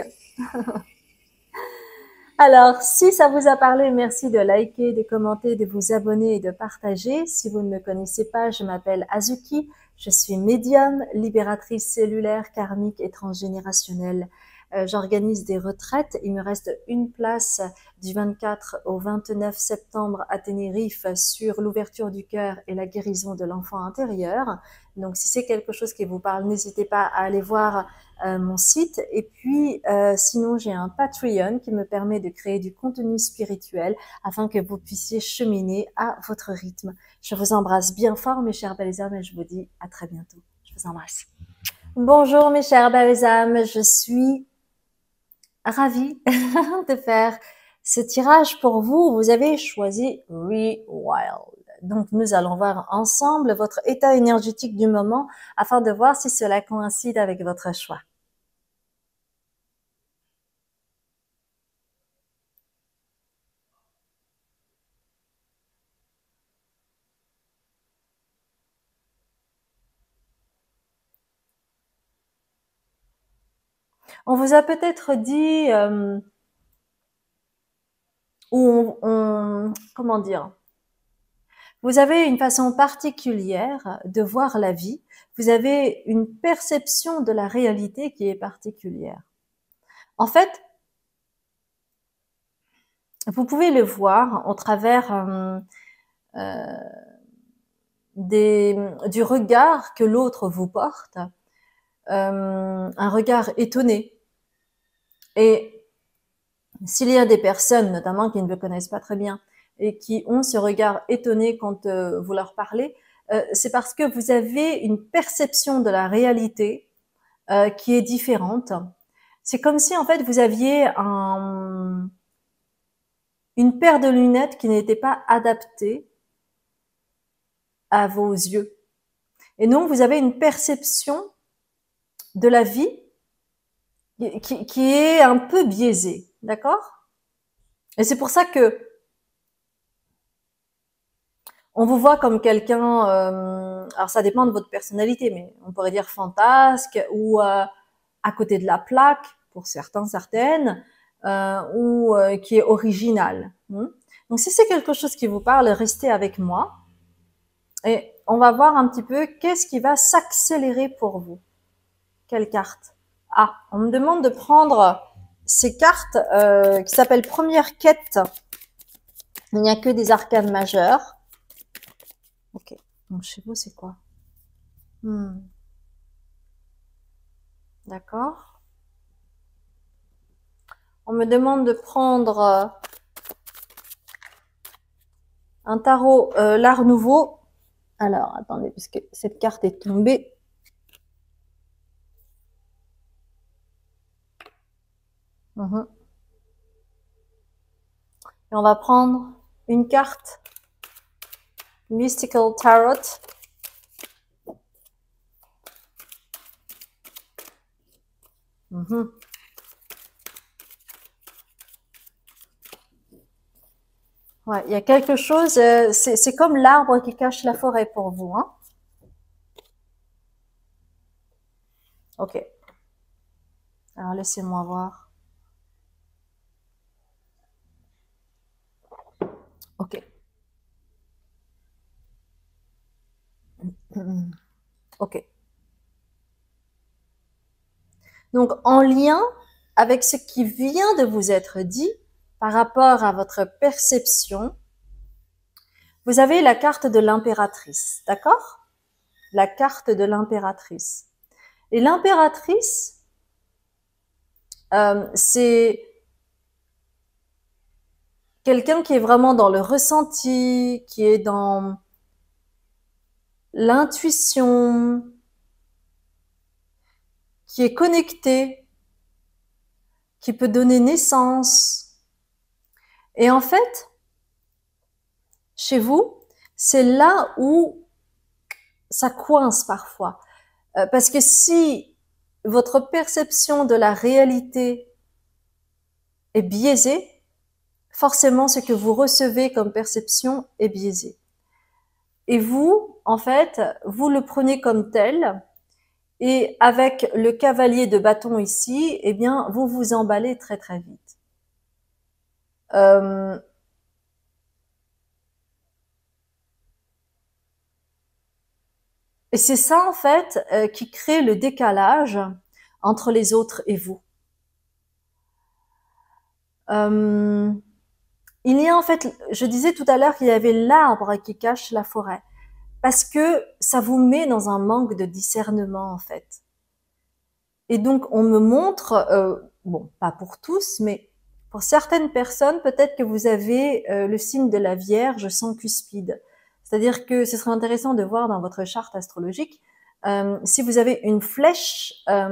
Alors, si ça vous a parlé, merci de liker, de commenter, de vous abonner et de partager. Si vous ne me connaissez pas, je m'appelle Azuki. Je suis médium, libératrice cellulaire, karmique et transgénérationnelle. J'organise des retraites. Il me reste une place du 24 au 29 septembre à Tenerife sur l'ouverture du cœur et la guérison de l'enfant intérieur. Donc, si c'est quelque chose qui vous parle, n'hésitez pas à aller voir mon site. Et puis, sinon, j'ai un Patreon qui me permet de créer du contenu spirituel afin que vous puissiez cheminer à votre rythme. Je vous embrasse bien fort, mes chères belles âmes, et je vous dis à très bientôt. Je vous embrasse. Bonjour, mes chères belles âmes. Je suis ravie de faire ce tirage pour vous. Vous avez choisi Rewild. Donc, nous allons voir ensemble votre état énergétique du moment afin de voir si cela coïncide avec votre choix. On vous a peut-être dit, comment dire, vous avez une façon particulière de voir la vie, vous avez une perception de la réalité qui est particulière. En fait, vous pouvez le voir au travers du regard que l'autre vous porte, un regard étonné. Et s'il y a des personnes, notamment qui ne vous connaissent pas très bien, et qui ont ce regard étonné quand vous leur parlez, c'est parce que vous avez une perception de la réalité qui est différente. C'est comme si en fait vous aviez une paire de lunettes qui n'était pas adaptée à vos yeux. Et donc vous avez une perception de la vie qui est un peu biaisée, d'accord? Et c'est pour ça que on vous voit comme quelqu'un, alors ça dépend de votre personnalité, mais on pourrait dire fantasque ou à côté de la plaque pour certains, certaines, ou qui est original. Donc si c'est quelque chose qui vous parle, restez avec moi et on va voir un petit peu qu'est-ce qui va s'accélérer pour vous. Quelle carte? Ah, on me demande de prendre ces cartes qui s'appellent Première Quête. Il n'y a que des arcanes majeures. Ok, donc chez vous c'est quoi? D'accord. On me demande de prendre un tarot l'art nouveau. Alors, attendez, puisque cette carte est tombée. Et on va prendre une carte Mystical Tarot. Ouais, il y a quelque chose, c'est comme l'arbre qui cache la forêt pour vous, hein. Ok. Alors, laissez-moi voir. Ok. Ok. Donc, en lien avec ce qui vient de vous être dit par rapport à votre perception, vous avez la carte de l'impératrice, d'accord? La carte de l'impératrice. Et l'impératrice, c'est quelqu'un qui est vraiment dans le ressenti, qui est dans l'intuition, qui est connecté, qui peut donner naissance. Et en fait, chez vous, c'est là où ça coince parfois. Parce que si votre perception de la réalité est biaisée, forcément ce que vous recevez comme perception est biaisé. Et vous, en fait, vous le prenez comme tel, et avec le cavalier de bâton ici, eh bien, vous vous emballez très très vite. Et c'est ça, en fait, qui crée le décalage entre les autres et vous. Il y a en fait, je disais tout à l'heure qu'il y avait l'arbre qui cache la forêt, parce que ça vous met dans un manque de discernement, en fait. Et donc, on me montre, bon, pas pour tous, mais pour certaines personnes, peut-être que vous avez le signe de la Vierge sans cuspide. C'est-à-dire que ce serait intéressant de voir dans votre charte astrologique si vous avez une flèche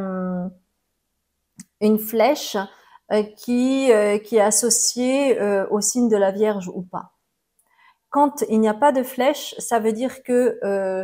qui est associée au signe de la Vierge ou pas. Quand il n'y a pas de flèche, ça veut dire que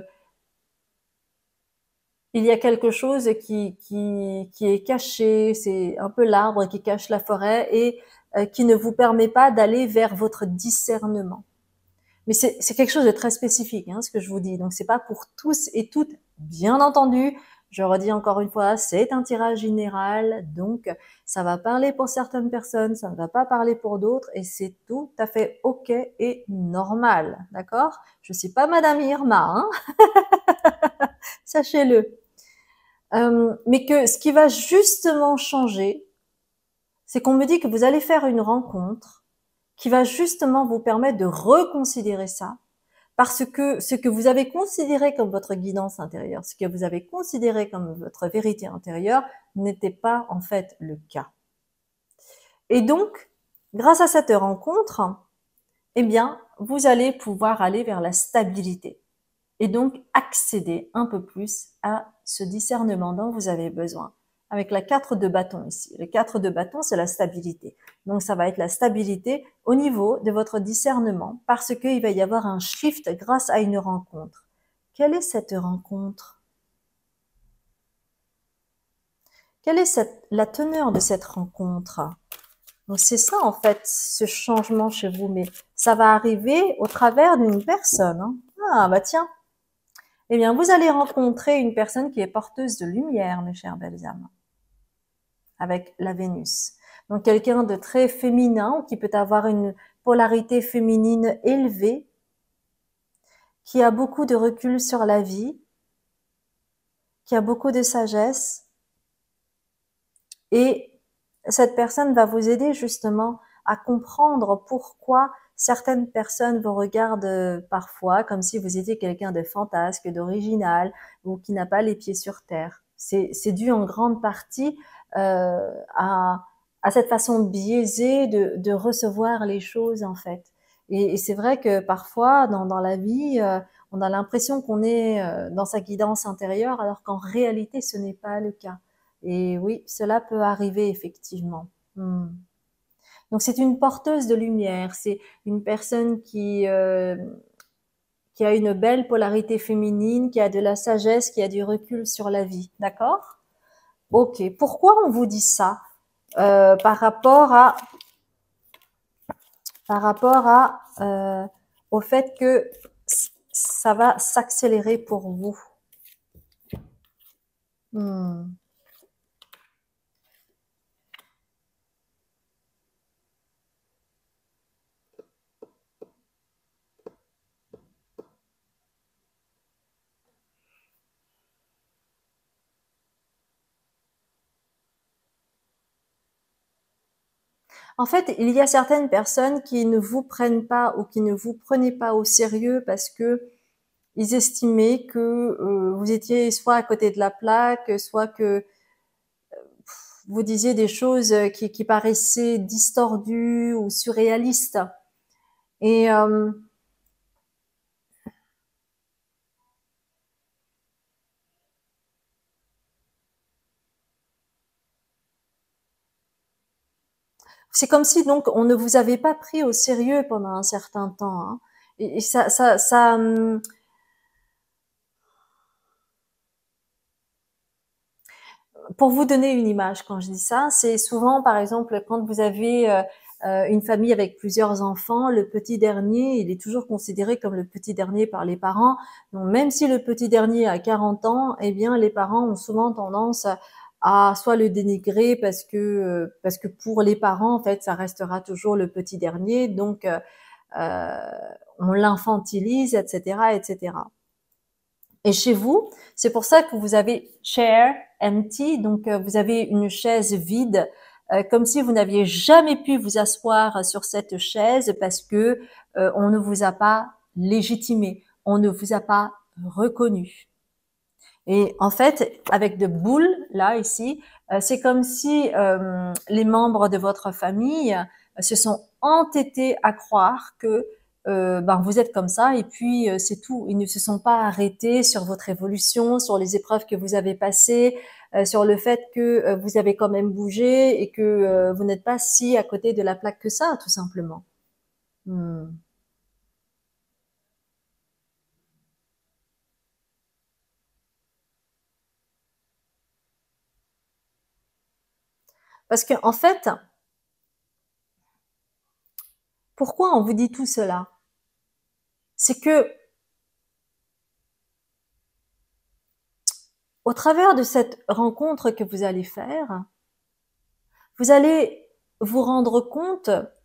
il y a quelque chose qui est caché, c'est un peu l'arbre qui cache la forêt et qui ne vous permet pas d'aller vers votre discernement. Mais c'est quelque chose de très spécifique, hein, ce que je vous dis. Donc c'est pas pour tous et toutes, bien entendu. Je redis encore une fois, c'est un tirage général, donc ça va parler pour certaines personnes, ça ne va pas parler pour d'autres, et c'est tout à fait ok et normal, d'accord? Je suis pas Madame Irma, hein. Sachez-le. Mais que ce qui va justement changer, c'est qu'on me dit que vous allez faire une rencontre qui va justement vous permettre de reconsidérer ça, parce que ce que vous avez considéré comme votre guidance intérieure, ce que vous avez considéré comme votre vérité intérieure, n'était pas en fait le cas. Et donc, grâce à cette rencontre, eh bien, vous allez pouvoir aller vers la stabilité et donc accéder un peu plus à ce discernement dont vous avez besoin. Avec la 4 de bâton ici. Le 4 de bâton, c'est la stabilité. Donc, ça va être la stabilité au niveau de votre discernement parce qu'il va y avoir un shift grâce à une rencontre. Quelle est cette rencontre? Quelle est la teneur de cette rencontre? Donc, c'est ça, en fait, ce changement chez vous. Mais ça va arriver au travers d'une personne. Hein. Ah, bah tiens. Eh bien, vous allez rencontrer une personne qui est porteuse de lumière, mes chères belles âmes, avec la Vénus. Donc, quelqu'un de très féminin, qui peut avoir une polarité féminine élevée, qui a beaucoup de recul sur la vie, qui a beaucoup de sagesse. Et cette personne va vous aider justement à comprendre pourquoi certaines personnes vous regardent parfois comme si vous étiez quelqu'un de fantasque, d'original ou qui n'a pas les pieds sur terre. C'est dû en grande partie à cette façon biaisée de recevoir les choses en fait. Et c'est vrai que parfois dans la vie, on a l'impression qu'on est dans sa guidance intérieure alors qu'en réalité ce n'est pas le cas. Et oui, cela peut arriver effectivement. Donc c'est une porteuse de lumière, c'est une personne qui a une belle polarité féminine, qui a de la sagesse, qui a du recul sur la vie, d'accord? Ok, pourquoi on vous dit ça? Par rapport à au fait que ça va s'accélérer pour vous. En fait, il y a certaines personnes qui ne vous prennent pas ou qui ne vous prenez pas au sérieux parce que ils estimaient que vous étiez soit à côté de la plaque, soit que vous disiez des choses qui paraissaient distordues ou surréalistes. Et c'est comme si donc on ne vous avait pas pris au sérieux pendant un certain temps. Hein. Et ça pour vous donner une image, quand je dis ça, c'est souvent, par exemple, quand vous avez une famille avec plusieurs enfants, le petit dernier, il est toujours considéré comme le petit dernier par les parents. Donc, même si le petit dernier a 40 ans, eh bien, les parents ont souvent tendance à soit le dénigrer parce que pour les parents, en fait, ça restera toujours le petit dernier. Donc, on l'infantilise, etc., etc. Et chez vous, c'est pour ça que vous avez chair empty, donc vous avez une chaise vide, comme si vous n'aviez jamais pu vous asseoir sur cette chaise parce que on ne vous a pas légitimé, on ne vous a pas reconnu. Et en fait, avec de boules là ici, c'est comme si les membres de votre famille se sont entêtés à croire que ben vous êtes comme ça et puis c'est tout. Ils ne se sont pas arrêtés sur votre évolution, sur les épreuves que vous avez passées, sur le fait que vous avez quand même bougé et que vous n'êtes pas si à côté de la plaque que ça, tout simplement. Hmm. Parce que en fait, pourquoi on vous dit tout cela? C'est que Au travers de cette rencontre que vous allez faire, vous allez vous rendre compte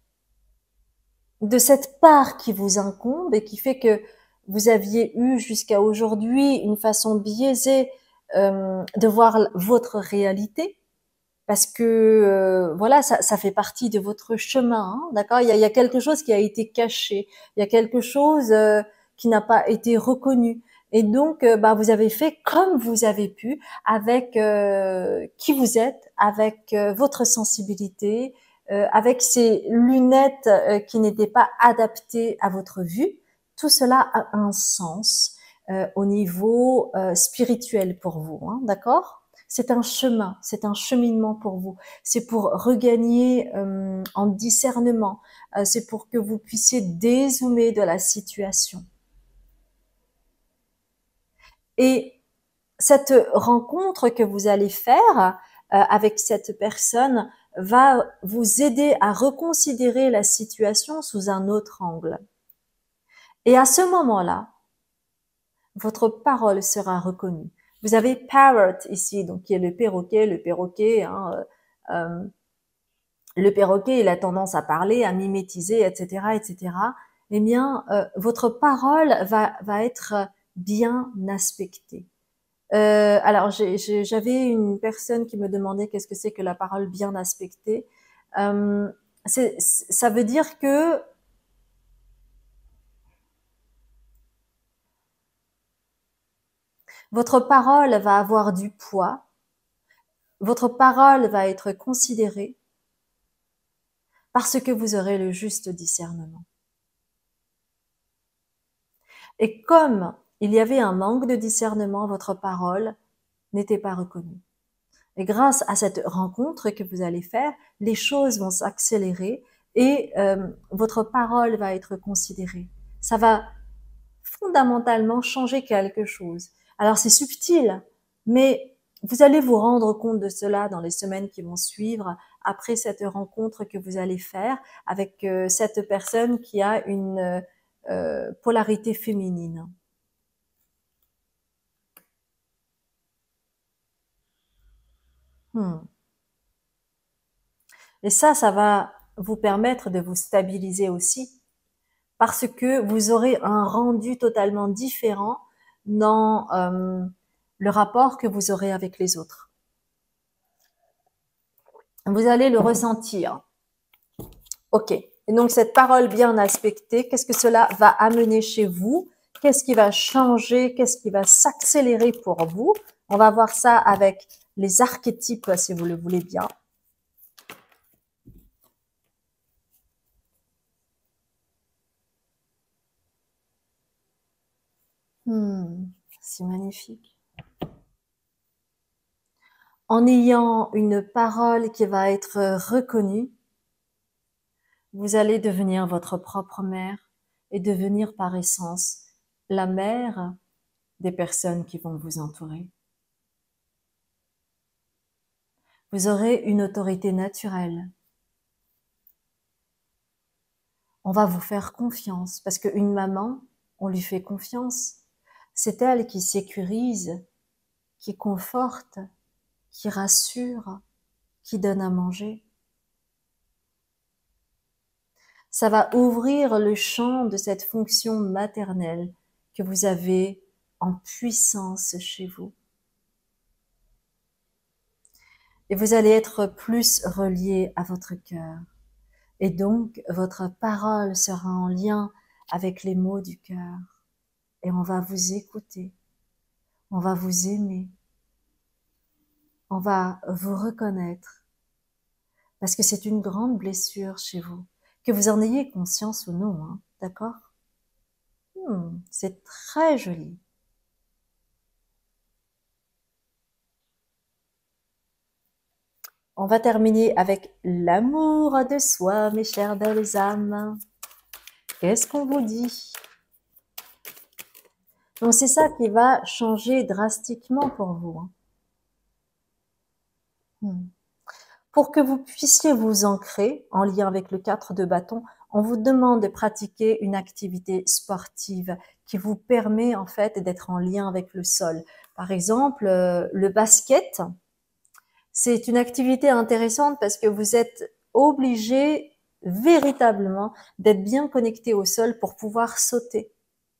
de cette part qui vous incombe et qui fait que vous aviez eu jusqu'à aujourd'hui une façon biaisée de voir votre réalité, parce que voilà, ça fait partie de votre chemin, hein, d'accord. Il y a quelque chose qui a été caché, il y a quelque chose qui n'a pas été reconnu, et donc bah, vous avez fait comme vous avez pu avec qui vous êtes, avec votre sensibilité, avec ces lunettes qui n'étaient pas adaptées à votre vue. Tout cela a un sens au niveau spirituel pour vous, hein, d'accord. C'est un chemin, c'est un cheminement pour vous. C'est pour regagner en discernement. C'est pour que vous puissiez dézoomer de la situation. Et cette rencontre que vous allez faire avec cette personne va vous aider à reconsidérer la situation sous un autre angle. Et à ce moment-là, votre parole sera reconnue. Vous avez parrot ici, donc qui est le perroquet. Hein, le perroquet, il a tendance à parler, à mimétiser, etc., etc. Eh bien, votre parole va être bien aspectée. Alors, j'avais une personne qui me demandait qu'est-ce que c'est que la parole bien aspectée. Ça veut dire que votre parole va avoir du poids, votre parole va être considérée parce que vous aurez le juste discernement. Et comme il y avait un manque de discernement, votre parole n'était pas reconnue. Et grâce à cette rencontre que vous allez faire, les choses vont s'accélérer et votre parole va être considérée. Ça va fondamentalement changer quelque chose. Alors c'est subtil, mais vous allez vous rendre compte de cela dans les semaines qui vont suivre après cette rencontre que vous allez faire avec cette personne qui a une polarité féminine. Et ça va vous permettre de vous stabiliser aussi, parce que vous aurez un rendu totalement différent dans le rapport que vous aurez avec les autres. Vous allez le ressentir. Ok. Et donc cette parole bien aspectée, qu'est-ce que cela va amener chez vous? Qu'est-ce qui va changer? Qu'est-ce qui va s'accélérer pour vous? On va voir ça avec les archétypes, si vous le voulez bien. C'est magnifique. En ayant une parole qui va être reconnue, vous allez devenir votre propre mère et devenir par essence la mère des personnes qui vont vous entourer. Vous aurez une autorité naturelle. On va vous faire confiance parce qu'une maman, on lui fait confiance. C'est elle qui sécurise, qui conforte, qui rassure, qui donne à manger. Ça va ouvrir le champ de cette fonction maternelle que vous avez en puissance chez vous. Et vous allez être plus relié à votre cœur. Et donc, votre parole sera en lien avec les mots du cœur. Et on va vous écouter. On va vous aimer. On va vous reconnaître. Parce que c'est une grande blessure chez vous. Que vous en ayez conscience ou non, hein, d'accord? C'est très joli. On va terminer avec l'amour de soi, mes chères belles âmes. Qu'est-ce qu'on vous dit? Donc c'est ça qui va changer drastiquement pour vous. Pour que vous puissiez vous ancrer en lien avec le 4 de bâton, on vous demande de pratiquer une activité sportive qui vous permet en fait d'être en lien avec le sol. Par exemple, le basket, c'est une activité intéressante parce que vous êtes obligé véritablement d'être bien connecté au sol pour pouvoir sauter.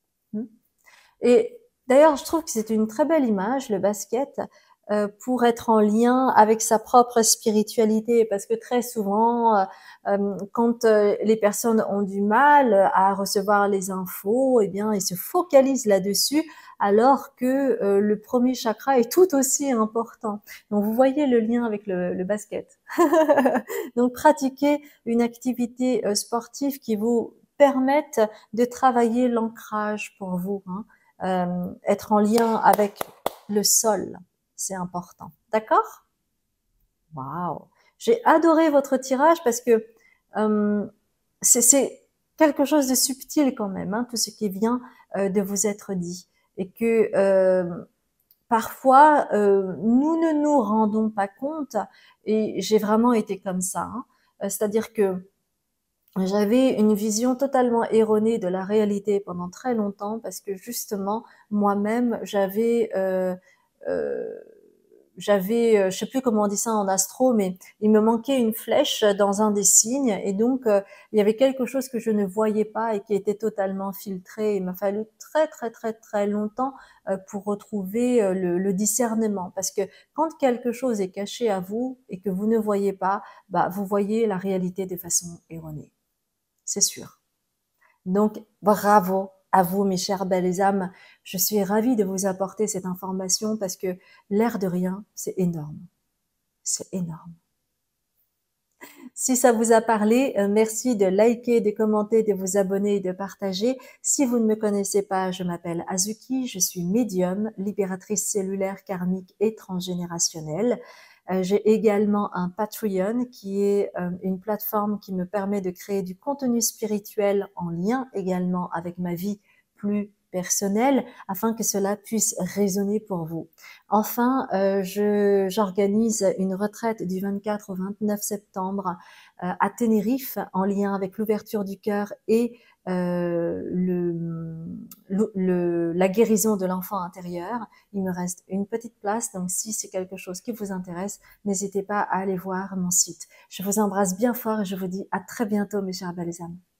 Et d'ailleurs, je trouve que c'est une très belle image, le basket, pour être en lien avec sa propre spiritualité, parce que très souvent, quand les personnes ont du mal à recevoir les infos, eh bien, ils se focalisent là-dessus, alors que le premier chakra est tout aussi important. Donc, vous voyez le lien avec le basket. Donc, pratiquez une activité sportive qui vous permette de travailler l'ancrage pour vous, hein. Être en lien avec le sol, c'est important. D'accord? Waouh! J'ai adoré votre tirage parce que c'est quelque chose de subtil quand même, hein, tout ce qui vient de vous être dit. Et que parfois, nous ne nous rendons pas compte, et j'ai vraiment été comme ça, hein. C'est-à-dire que j'avais une vision totalement erronée de la réalité pendant très longtemps parce que justement moi-même euh, je sais plus comment on dit ça en astro, mais il me manquait une flèche dans un des signes et donc il y avait quelque chose que je ne voyais pas et qui était totalement filtré. Il m'a fallu très très très très longtemps pour retrouver le discernement parce que quand quelque chose est caché à vous et que vous ne voyez pas, bah vous voyez la réalité de façon erronée. C'est sûr. Donc, bravo à vous, mes chères belles âmes. Je suis ravie de vous apporter cette information parce que l'air de rien, c'est énorme. C'est énorme. Si ça vous a parlé, merci de liker, de commenter, de vous abonner et de partager. Si vous ne me connaissez pas, je m'appelle Azuki, je suis médium, libératrice cellulaire karmique et transgénérationnelle. J'ai également un Patreon qui est une plateforme qui me permet de créer du contenu spirituel en lien également avec ma vie plus personnelle afin que cela puisse résonner pour vous. Enfin, j'organise une retraite du 24 au 29 septembre à Tenerife en lien avec l'ouverture du cœur et la guérison de l'enfant intérieur. Il me reste une petite place, donc si c'est quelque chose qui vous intéresse, n'hésitez pas à aller voir mon site. Je vous embrasse bien fort et je vous dis à très bientôt, mes chers belles âmes.